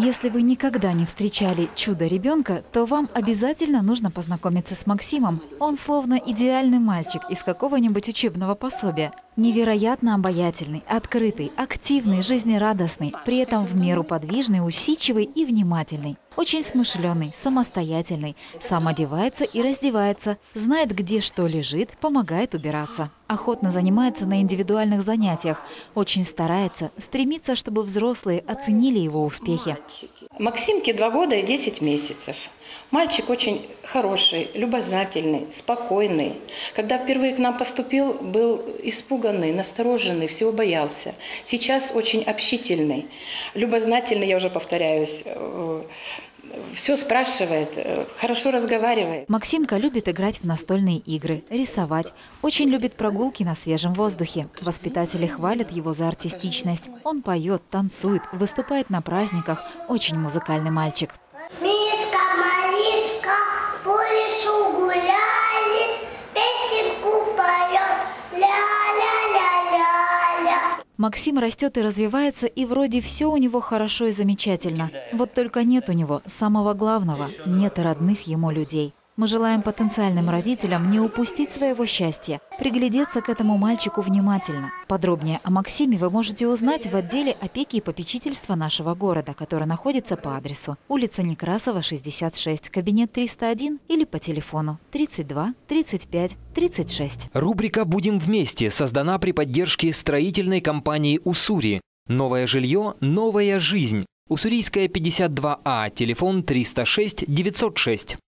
Если вы никогда не встречали чудо-ребенка, то вам обязательно нужно познакомиться с Максимом. Он словно идеальный мальчик из какого-нибудь учебного пособия. Невероятно обаятельный, открытый, активный, жизнерадостный, при этом в меру подвижный, усидчивый и внимательный. Очень смышленый, самостоятельный, сам одевается и раздевается, знает, где что лежит, помогает убираться. Охотно занимается на индивидуальных занятиях, очень старается, стремится, чтобы взрослые оценили его успехи. Максимке 2 года и 10 месяцев. Мальчик очень хороший, любознательный, спокойный. Когда впервые к нам поступил, был испуганный, настороженный, всего боялся. Сейчас очень общительный, любознательный, я уже повторяюсь, все спрашивает, хорошо разговаривает. Максимка любит играть в настольные игры, рисовать. Очень любит прогулки на свежем воздухе. Воспитатели хвалят его за артистичность. Он поет, танцует, выступает на праздниках. Очень музыкальный мальчик. Мишка, малышка, по лесу гуляли, песенку поет, ля-ля-ля-ля-ля. Максим растет и развивается, и вроде все у него хорошо и замечательно. Вот только нет у него самого главного – нет родных ему людей. Мы желаем потенциальным родителям не упустить своего счастья, приглядеться к этому мальчику внимательно. Подробнее о Максиме вы можете узнать в отделе опеки и попечительства нашего города, который находится по адресу улица Некрасова, 66, кабинет 301 или по телефону 32 35 36. Рубрика «Будем вместе» создана при поддержке строительной компании «Уссури». Новое жилье, новая жизнь. Уссурийская, 52А, телефон 306 906.